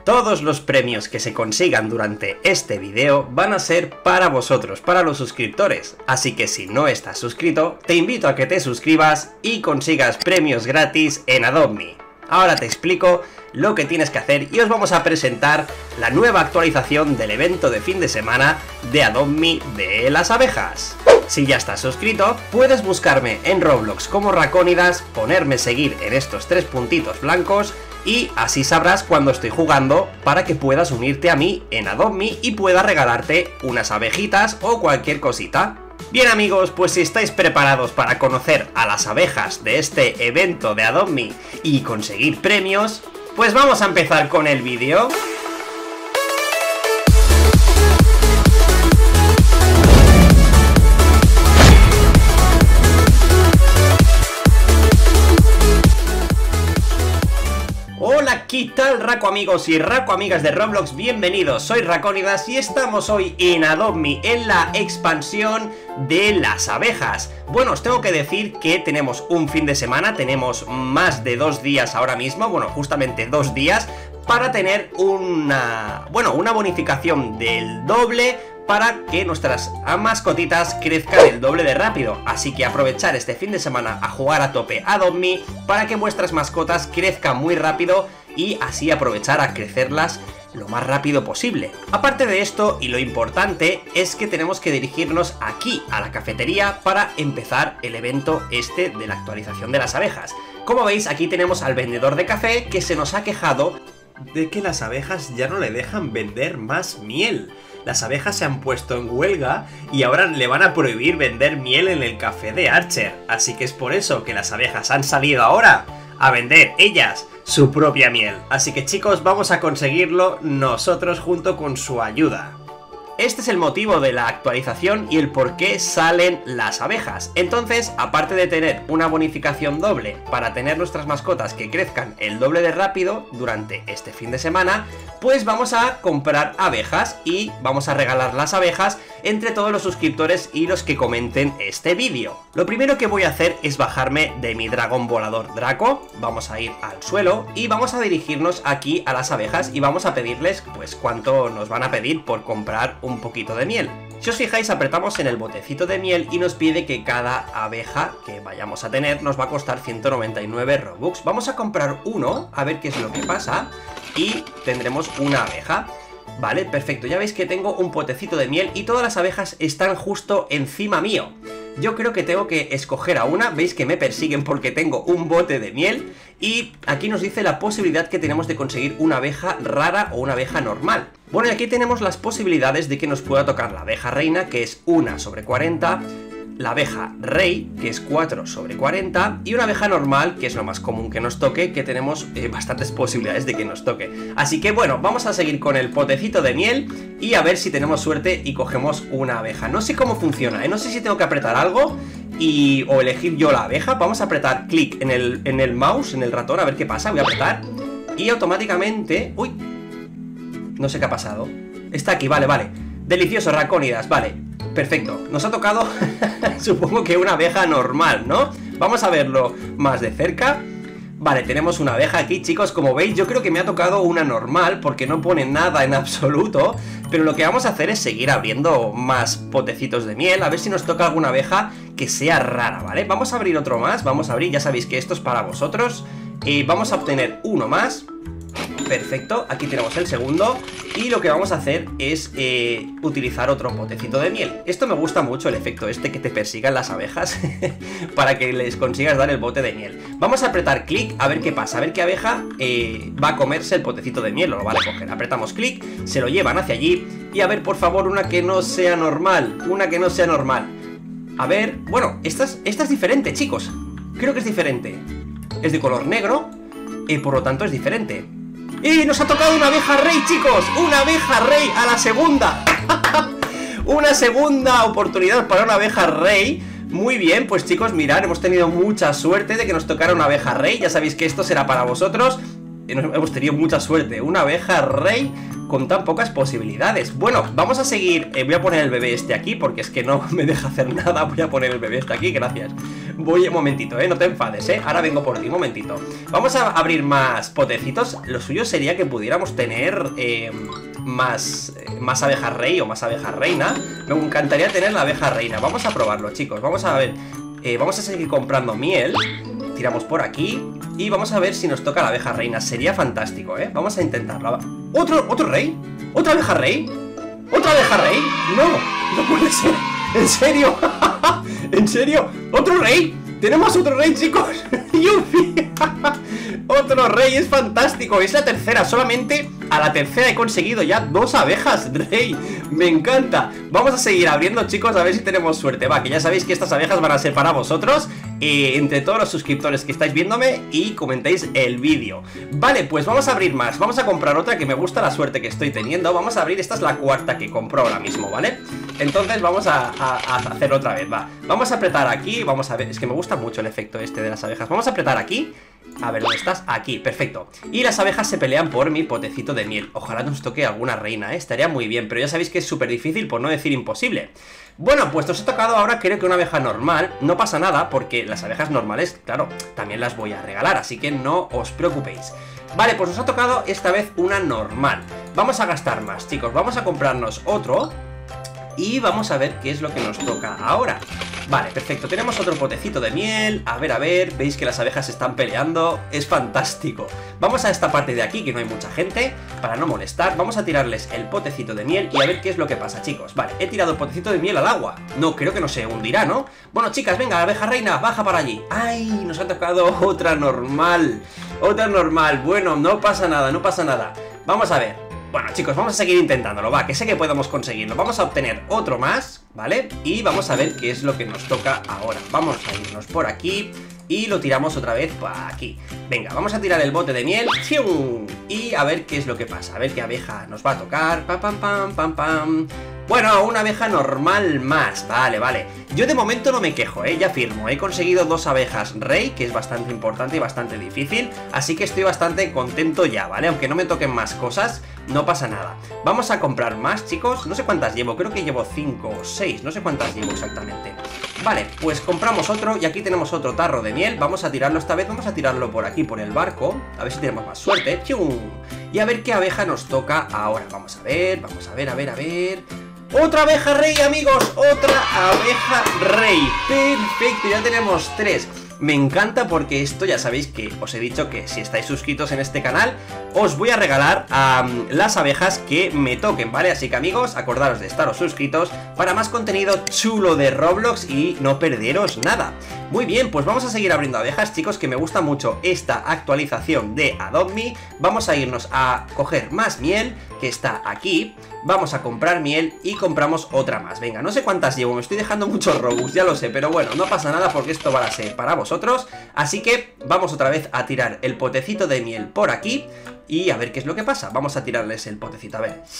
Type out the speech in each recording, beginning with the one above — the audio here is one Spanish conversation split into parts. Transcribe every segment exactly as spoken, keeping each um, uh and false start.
Todos los premios que se consigan durante este video van a ser para vosotros, para los suscriptores. Así que si no estás suscrito, te invito a que te suscribas y consigas premios gratis en Adopt Me. Ahora te explico lo que tienes que hacer y os vamos a presentar la nueva actualización del evento de fin de semana de Adopt Me de las abejas. Si ya estás suscrito, puedes buscarme en Roblox como Racónidas, ponerme seguir en estos tres puntitos blancos y así sabrás cuando estoy jugando para que puedas unirte a mí en Adopt Me y pueda regalarte unas abejitas o cualquier cosita. Bien amigos, pues si estáis preparados para conocer a las abejas de este evento de Adopt Me y conseguir premios, pues vamos a empezar con el vídeo. Hola, ¿qué tal Raco amigos y Raco amigas de Roblox? Bienvenidos, soy Racónidas y estamos hoy en Adopt Me, en la expansión de las abejas. Bueno, os tengo que decir que tenemos un fin de semana, tenemos más de dos días ahora mismo, bueno, justamente dos días, para tener una, bueno, una bonificación del doble para que nuestras mascotitas crezcan el doble de rápido. Así que aprovechar este fin de semana a jugar a tope Adopt Me para que vuestras mascotas crezcan muy rápido y así aprovechar a crecerlas lo más rápido posible. Aparte de esto, y lo importante, es que tenemos que dirigirnos aquí a la cafetería para empezar el evento este de la actualización de las abejas. Como veis, aquí tenemos al vendedor de café que se nos ha quejado de que las abejas ya no le dejan vender más miel. Las abejas se han puesto en huelga y ahora le van a prohibir vender miel en el café de Archer. Así que es por eso que las abejas han salido ahora a vender ellas su propia miel. Así que chicos, vamos a conseguirlo nosotros junto con su ayuda. Este es el motivo de la actualización y el por qué salen las abejas. Entonces, aparte de tener una bonificación doble para tener nuestras mascotas que crezcan el doble de rápido durante este fin de semana, pues vamos a comprar abejas y vamos a regalar las abejas entre todos los suscriptores y los que comenten este vídeo. Lo primero que voy a hacer es bajarme de mi dragón volador Draco, vamos a ir al suelo y vamos a dirigirnos aquí a las abejas y vamos a pedirles pues cuánto nos van a pedir por comprar un un poquito de miel. Si os fijáis, apretamos en el botecito de miel y nos pide que cada abeja que vayamos a tener nos va a costar ciento noventa y nueve Robux. Vamos a comprar uno, a ver qué es lo que pasa, y tendremos una abeja. Vale, perfecto, ya veis que tengo un potecito de miel y todas las abejas están justo encima mío. Yo creo que tengo que escoger a una, veis que me persiguen porque tengo un bote de miel y aquí nos dice la posibilidad que tenemos de conseguir una abeja rara o una abeja normal. Bueno, y aquí tenemos las posibilidades de que nos pueda tocar la abeja reina, que es una sobre cuarenta, la abeja rey, que es cuatro sobre cuarenta, y una abeja normal, que es lo más común que nos toque, que tenemos eh, bastantes posibilidades de que nos toque. Así que bueno, vamos a seguir con el potecito de miel y a ver si tenemos suerte y cogemos una abeja. No sé cómo funciona, ¿eh? No sé si tengo que apretar algo y o elegir yo la abeja. Vamos a apretar clic en el, en el mouse, en el ratón, a ver qué pasa. Voy a apretar y automáticamente... ¡Uy! No sé qué ha pasado. Está aquí, vale, vale. Delicioso, Racónidas, vale. Perfecto, nos ha tocado supongo que una abeja normal, ¿no? Vamos a verlo más de cerca. Vale, tenemos una abeja aquí, chicos, como veis yo creo que me ha tocado una normal porque no pone nada en absoluto. Pero lo que vamos a hacer es seguir abriendo más potecitos de miel, a ver si nos toca alguna abeja que sea rara, ¿vale? Vamos a abrir otro más, vamos a abrir, ya sabéis que esto es para vosotros. Y vamos a obtener uno más. Perfecto, aquí tenemos el segundo. Y lo que vamos a hacer es eh, utilizar otro potecito de miel. Esto me gusta mucho, el efecto este que te persigan las abejas para que les consigas dar el bote de miel. Vamos a apretar clic a ver qué pasa, a ver qué abeja eh, va a comerse el potecito de miel o lo va a coger. Apretamos clic, se lo llevan hacia allí. Y a ver, por favor, una que no sea normal, una que no sea normal. A ver, bueno, esta es, esta es diferente, chicos. Creo que es diferente. Es de color negro y por lo tanto es diferente. ¡Y nos ha tocado una abeja rey, chicos! ¡Una abeja rey a la segunda! Una segunda oportunidad para una abeja rey. Muy bien, pues chicos, mirad, hemos tenido mucha suerte de que nos tocara una abeja rey. Ya sabéis que esto será para vosotros. Hemos tenido mucha suerte. Una abeja rey con tan pocas posibilidades. Bueno, vamos a seguir, eh, voy a poner el bebé este aquí, porque es que no me deja hacer nada. Voy a poner el bebé este aquí, gracias. Voy un momentito, eh, no te enfades, eh, ahora vengo por ti, un momentito. Vamos a abrir más potecitos. Lo suyo sería que pudiéramos tener eh, más, eh, más abejas rey o más abejas reina. Me encantaría tener la abeja reina. Vamos a probarlo, chicos, vamos a ver. eh, Vamos a seguir comprando miel. Tiramos por aquí y vamos a ver si nos toca la abeja reina. Sería fantástico, ¿eh? Vamos a intentarlo. ¿Otro, otro rey? ¿Otra abeja rey? ¿Otra abeja rey? No, no puede ser. ¿En serio? ¿En serio? ¿Otro rey? ¡Tenemos otro rey, chicos! ¡Yupi! Otro rey, es fantástico. Es la tercera, solamente a la tercera he conseguido ya dos abejas rey. Me encanta. Vamos a seguir abriendo, chicos, a ver si tenemos suerte. Va, que ya sabéis que estas abejas van a ser para vosotros, eh, entre todos los suscriptores que estáis viéndome y comentéis el vídeo. Vale, pues vamos a abrir más. Vamos a comprar otra, que me gusta la suerte que estoy teniendo. Vamos a abrir, esta es la cuarta que compro ahora mismo, ¿vale? Entonces vamos a, a, a hacer otra vez, va. Vamos a apretar aquí, vamos a ver, es que me gusta mucho el efecto este de las abejas. Vamos a apretar aquí. A ver, ¿dónde estás? Aquí, perfecto. Y las abejas se pelean por mi potecito de miel. Ojalá nos toque alguna reina, ¿eh? Estaría muy bien, pero ya sabéis que es súper difícil, por no decir imposible. Bueno, pues nos ha tocado ahora, creo que una abeja normal. No pasa nada, porque las abejas normales, claro, también las voy a regalar, así que no os preocupéis. Vale, pues nos ha tocado esta vez una normal. Vamos a gastar más, chicos, vamos a comprarnos otro y vamos a ver qué es lo que nos toca ahora. Vale, perfecto, tenemos otro potecito de miel. A ver, a ver, veis que las abejas se están peleando. Es fantástico. Vamos a esta parte de aquí, que no hay mucha gente, para no molestar. Vamos a tirarles el potecito de miel y a ver qué es lo que pasa, chicos. Vale, he tirado el potecito de miel al agua. No, creo que no se hundirá, ¿no? Bueno, chicas, venga, abeja reina, baja para allí. ¡Ay! Nos ha tocado otra normal. Otra normal. Bueno, no pasa nada, no pasa nada. Vamos a ver. Bueno, chicos, vamos a seguir intentándolo, va, que sé que podemos conseguirlo. Vamos a obtener otro más, ¿vale? Y vamos a ver qué es lo que nos toca ahora. Vamos a irnos por aquí y lo tiramos otra vez por aquí. Venga, vamos a tirar el bote de miel y a ver qué es lo que pasa. A ver qué abeja nos va a tocar. Pam, pam, pam, pam, pam. Bueno, una abeja normal más. Vale, vale. Yo de momento no me quejo, ¿eh? Ya firmo. He conseguido dos abejas rey, que es bastante importante y bastante difícil. Así que estoy bastante contento ya, ¿vale? Aunque no me toquen más cosas, no pasa nada. Vamos a comprar más, chicos. No sé cuántas llevo, creo que llevo cinco o seis. No sé cuántas llevo exactamente. Vale, pues compramos otro y aquí tenemos otro tarro de miel. Vamos a tirarlo esta vez, vamos a tirarlo por aquí, por el barco. A ver si tenemos más suerte. ¡Chum! Y a ver qué abeja nos toca ahora. Vamos a ver, vamos a ver, a ver, a ver... ¡Otra abeja rey, amigos! ¡Otra abeja rey! ¡Perfecto! Ya tenemos tres. Me encanta porque esto ya sabéis que os he dicho que si estáis suscritos en este canal os voy a regalar um, las abejas que me toquen, ¿vale? Así que amigos, acordaros de estaros suscritos para más contenido chulo de Roblox y no perderos nada. Muy bien, pues vamos a seguir abriendo abejas, chicos, que me gusta mucho esta actualización de Adopt Me. Vamos a irnos a coger más miel, que está aquí. Vamos a comprar miel y compramos otra más. Venga, no sé cuántas llevo, me estoy dejando muchos Robux, ya lo sé, pero bueno, no pasa nada porque esto va a ser para vosotros. Así que vamos otra vez a tirar el potecito de miel por aquí y a ver qué es lo que pasa. Vamos a tirarles el potecito, a ver.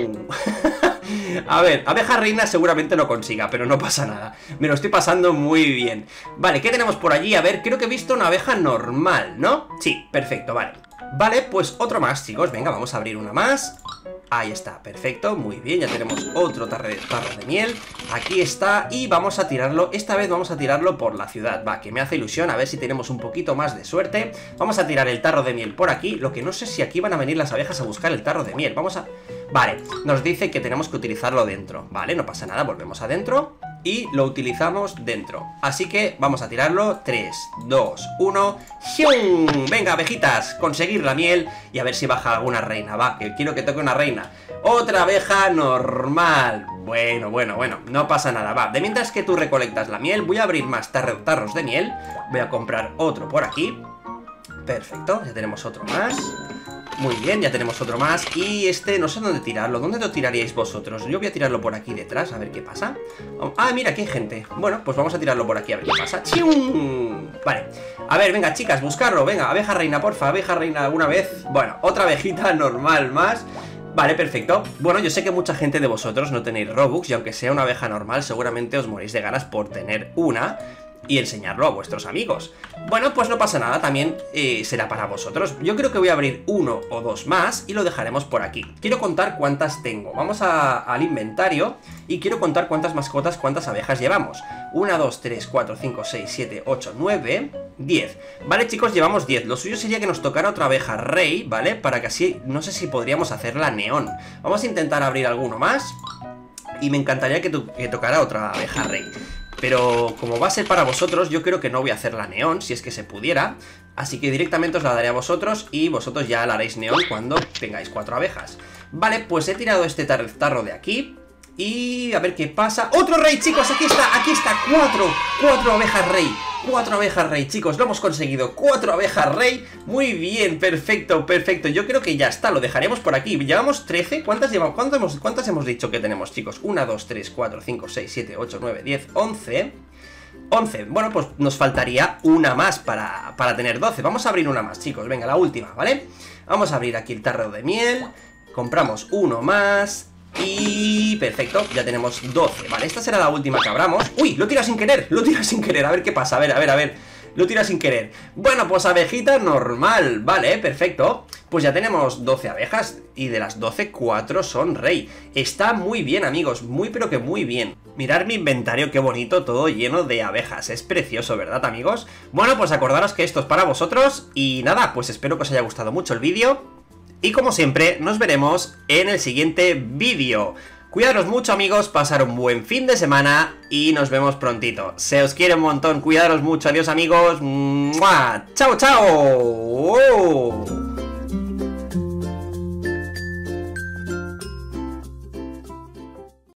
A ver, abeja reina seguramente no consiga, pero no pasa nada. Me lo estoy pasando muy bien. Vale, ¿qué tenemos por allí? A ver, creo que he visto una abeja normal, ¿no? Sí, perfecto, vale. Vale, pues otro más, chicos. Venga, vamos a abrir una más. Ahí está, perfecto, muy bien, ya tenemos otro tarro de, tarro de miel. Aquí está, y vamos a tirarlo. Esta vez vamos a tirarlo por la ciudad. Va, que me hace ilusión, a ver si tenemos un poquito más de suerte. Vamos a tirar el tarro de miel por aquí. Lo que no sé si aquí van a venir las abejas a buscar el tarro de miel. Vamos a... Vale, nos dice que tenemos que utilizarlo dentro. Vale, no pasa nada, volvemos adentro y lo utilizamos dentro. Así que vamos a tirarlo. Tres, dos, uno. ¡Xium! Venga, abejitas, conseguir la miel y a ver si baja alguna reina. Va, que quiero que toque una reina. Otra abeja normal. Bueno, bueno, bueno, no pasa nada. Va, de mientras que tú recolectas la miel, voy a abrir más tar tarros de miel. Voy a comprar otro por aquí. Perfecto, ya tenemos otro más. Muy bien, ya tenemos otro más. Y este, no sé dónde tirarlo. ¿Dónde lo tiraríais vosotros? Yo voy a tirarlo por aquí detrás, a ver qué pasa. Ah, mira, aquí hay gente. Bueno, pues vamos a tirarlo por aquí a ver qué pasa. ¡Chium! Vale, a ver, venga, chicas, buscarlo. Venga, abeja reina, porfa, abeja reina alguna vez. Bueno, otra abejita normal más. Vale, perfecto. Bueno, yo sé que mucha gente de vosotros no tenéis Robux y aunque sea una abeja normal seguramente os morís de ganas por tener una. y enseñarlo a vuestros amigos. Bueno, pues no pasa nada, también eh, será para vosotros. Yo creo que voy a abrir uno o dos más y lo dejaremos por aquí. Quiero contar cuántas tengo. Vamos a, al inventario y quiero contar cuántas mascotas, cuántas abejas llevamos. uno, dos, tres, cuatro, cinco, seis, siete, ocho, nueve, diez. Vale, chicos, llevamos diez. Lo suyo sería que nos tocara otra abeja rey, ¿vale? Para que así, no sé si podríamos hacerla neón. Vamos a intentar abrir alguno más y me encantaría que, to que tocara otra abeja rey. Pero como va a ser para vosotros, yo creo que no voy a hacerla neón, si es que se pudiera. Así que directamente os la daré a vosotros y vosotros ya la haréis neón cuando tengáis cuatro abejas. Vale, pues he tirado este tar tarro de aquí y a ver qué pasa. ¡Otro rey, chicos! Aquí está, aquí está, cuatro, cuatro abejas rey. Cuatro abejas rey, chicos, lo hemos conseguido. Cuatro abejas rey, muy bien, perfecto, perfecto. Yo creo que ya está, lo dejaremos por aquí. Llevamos trece, ¿cuántas llevamos? ¿Cuántas hemos, cuántas hemos dicho que tenemos, chicos? uno, dos, tres, cuatro, cinco, seis, siete, ocho, nueve, diez, once. once, bueno, pues nos faltaría una más para, para tener doce. Vamos a abrir una más, chicos, venga, la última, ¿vale? Vamos a abrir aquí el tarro de miel. Compramos uno más. Y perfecto, ya tenemos doce. Vale, esta será la última que abramos. ¡Uy! Lo tira sin querer, lo tira sin querer. A ver qué pasa, a ver, a ver, a ver. Lo tira sin querer. Bueno, pues abejita normal. Vale, perfecto. Pues ya tenemos doce abejas y de las doce, cuatro son rey. Está muy bien, amigos, muy pero que muy bien. Mirad mi inventario, qué bonito, todo lleno de abejas. Es precioso, ¿verdad, amigos? Bueno, pues acordaros que esto es para vosotros. Y nada, pues espero que os haya gustado mucho el vídeo. Y como siempre, nos veremos en el siguiente vídeo. Cuidaros mucho, amigos, pasar un buen fin de semana y nos vemos prontito. Se os quiere un montón, cuidaros mucho, adiós, amigos. ¡Mua! ¡Chao, chao! ¡Oh!